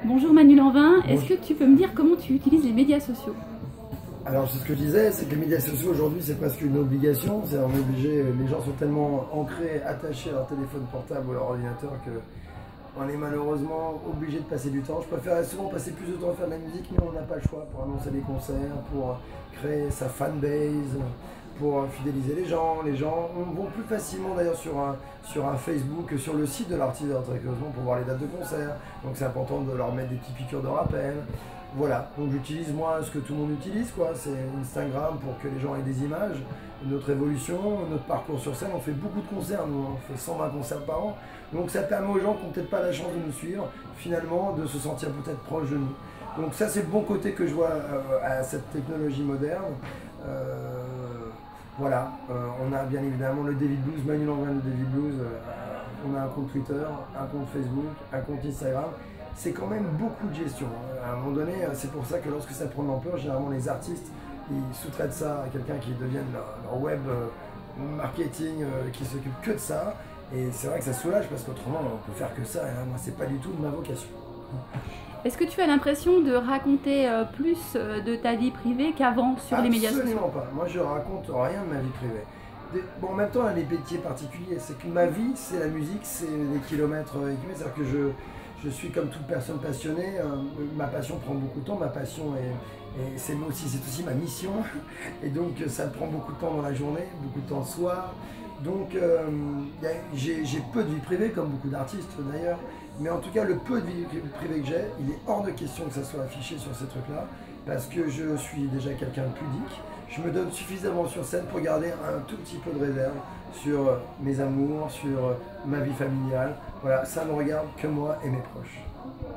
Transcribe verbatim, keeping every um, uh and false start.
Bonjour Manu Lanvin, est-ce que tu peux me dire comment tu utilises les médias sociaux? Alors c'est ce que je disais, c'est que les médias sociaux aujourd'hui c'est presque une obligation, c'est on est obligé, les gens sont tellement ancrés, attachés à leur téléphone portable ou à leur ordinateur que on est malheureusement obligé de passer du temps. Je préférerais souvent passer plus de temps à faire de la musique, mais on n'a pas le choix pour annoncer des concerts, pour créer sa fanbase, pour fidéliser les gens. Les gens vont plus facilement d'ailleurs sur un, sur un Facebook que sur le site de l'artiste très curieusement pour voir les dates de concert. Donc c'est important de leur mettre des petites piqûres de rappel. Voilà, donc j'utilise moi ce que tout le monde utilise, quoi. C'est Instagram pour que les gens aient des images, notre évolution, notre parcours sur scène. On fait beaucoup de concerts, nous, on fait cent vingt concerts par an. Donc ça permet aux gens qui n'ont peut-être pas la chance de nous suivre, finalement, de se sentir peut-être proche de nous. Donc ça c'est le bon côté que je vois euh, à cette technologie moderne. Euh, voilà, euh, on a bien évidemment le David Blues, Manu Lanvin de David Blues, euh, on a un compte Twitter, un compte Facebook, un compte Instagram. C'est quand même beaucoup de gestion. À un moment donné, c'est pour ça que lorsque ça prend de l'ampleur, généralement les artistes, ils sous-traitent ça à quelqu'un qui devienne leur, leur web euh, marketing, euh, qui s'occupe que de ça. Et c'est vrai que ça soulage parce qu'autrement, on peut faire que ça. Hein. Moi, c'est pas du tout ma vocation. Est-ce que tu as l'impression de raconter euh, plus euh, de ta vie privée qu'avant sur Absolument les médias sociaux? Absolument pas. Moi, je raconte rien de ma vie privée. Bon, en même temps, elle a des métiers particuliers. C'est que ma vie, c'est la musique, c'est les kilomètres. C'est-à-dire que je... Je suis comme toute personne passionnée, euh, ma passion prend beaucoup de temps, ma passion est, est c'est aussi, c'est aussi ma mission, et donc ça me prend beaucoup de temps dans la journée, beaucoup de temps le soir, donc euh, j'ai peu de vie privée, comme beaucoup d'artistes d'ailleurs, mais en tout cas le peu de vie privée que j'ai, il est hors de question que ça soit affiché sur ces trucs-là, parce que je suis déjà quelqu'un de pudique, je me donne suffisamment sur scène pour garder un tout petit peu de réserve sur mes amours, sur ma vie familiale. Voilà, ça ne regarde que moi et mes proches.